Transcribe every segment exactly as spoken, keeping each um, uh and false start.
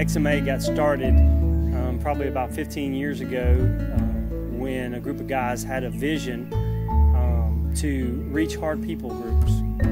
X M A got started um, probably about fifteen years ago uh, when a group of guys had a vision um, to reach hard people groups.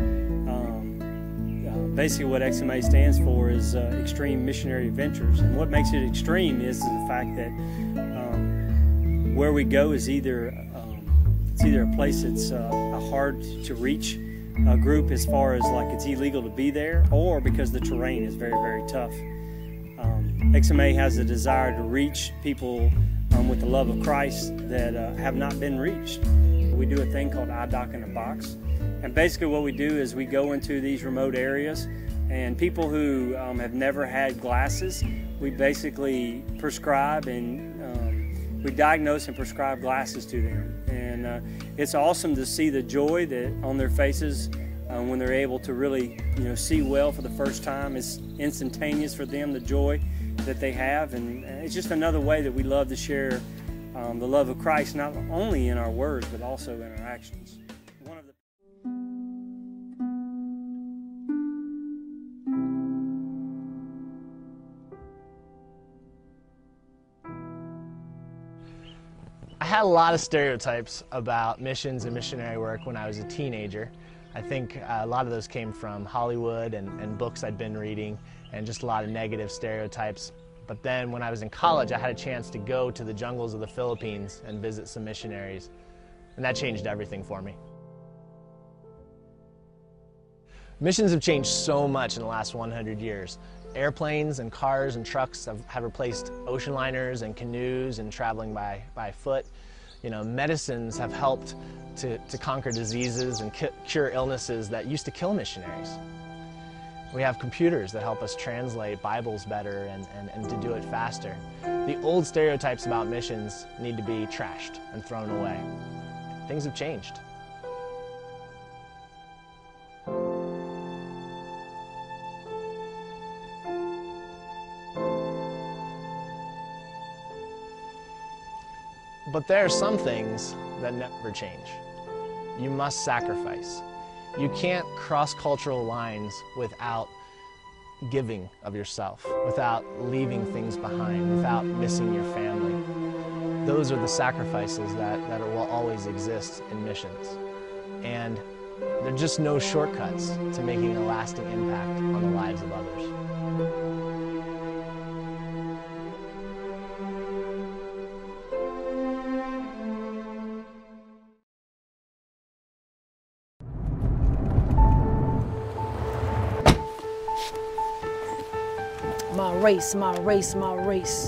Um, uh, basically what X M A stands for is uh, Extreme Missionary Adventures, and what makes it extreme is the fact that um, where we go is either um, it's either a place that's uh, a hard to reach a group as far as like it's illegal to be there, or because the terrain is very, very tough. Um, X M A has a desire to reach people um, with the love of Christ that uh, have not been reached. We do a thing called eye doc in a box, and basically what we do is we go into these remote areas, and people who um, have never had glasses, we basically prescribe and um, we diagnose and prescribe glasses to them. And uh, it's awesome to see the joy that on their faces uh, when they're able to really, you know, see well for the first time. It's instantaneous for them, the joy that they have, and it's just another way that we love to share um, the love of Christ, not only in our words but also in our actions. One of the I had a lot of stereotypes about missions and missionary work when I was a teenager. I think uh, a lot of those came from Hollywood and, and books I'd been reading, and just a lot of negative stereotypes. But then when I was in college, I had a chance to go to the jungles of the Philippines and visit some missionaries, and that changed everything for me. Missions have changed so much in the last one hundred years. Airplanes and cars and trucks have, have replaced ocean liners and canoes and traveling by, by foot. You know, medicines have helped to, to conquer diseases and cu cure illnesses that used to kill missionaries. We have computers that help us translate Bibles better and, and, and to do it faster. The old stereotypes about missions need to be trashed and thrown away. Things have changed. But there are some things that never change. You must sacrifice. You can't cross cultural lines without giving of yourself, without leaving things behind, without missing your family. Those are the sacrifices that, that will always exist in missions. And there are just no shortcuts to making a lasting impact on the lives of others. My race, my race, my race.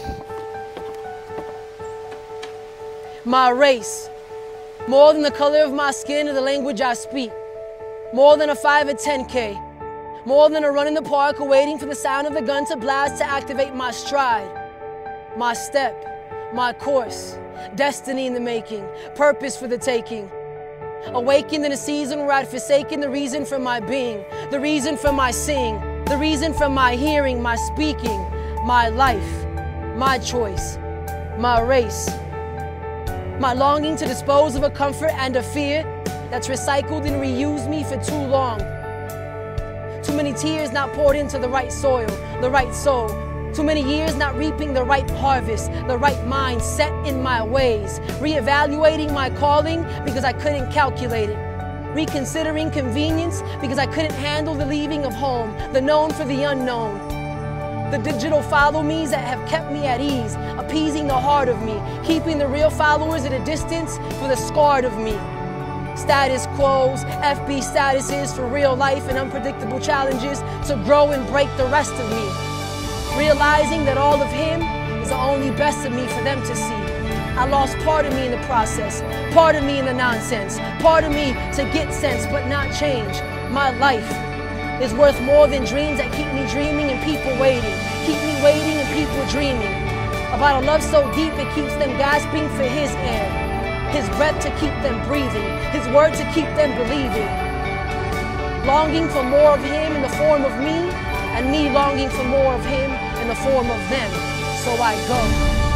My race. More than the color of my skin or the language I speak. More than a five or ten K. More than a run in the park or waiting for the sound of the gun to blast to activate my stride. My step, my course. Destiny in the making. Purpose for the taking. Awakened in a season where I'd forsaken the reason for my being. The reason for my seeing. The reason for my hearing, my speaking, my life, my choice, my race, my longing to dispose of a comfort and a fear that's recycled and reused me for too long. Too many tears not poured into the right soil, the right soul. Too many years not reaping the right harvest, the right mind set in my ways. Reevaluating my calling because I couldn't calculate it. Reconsidering convenience because I couldn't handle the leaving of home, the known for the unknown. The digital follow me's that have kept me at ease, appeasing the heart of me, keeping the real followers at a distance for the scarred of me. Status quos, F B statuses for real life and unpredictable challenges to grow and break the rest of me. Realizing that all of him is the only best of me for them to see. I lost part of me in the process, part of me in the nonsense, part of me to get sense but not change. My life is worth more than dreams that keep me dreaming and people waiting, keep me waiting and people dreaming. About a love so deep it keeps them gasping for his air, his breath to keep them breathing, his word to keep them believing. Longing for more of him in the form of me, and me longing for more of him in the form of them. So I go.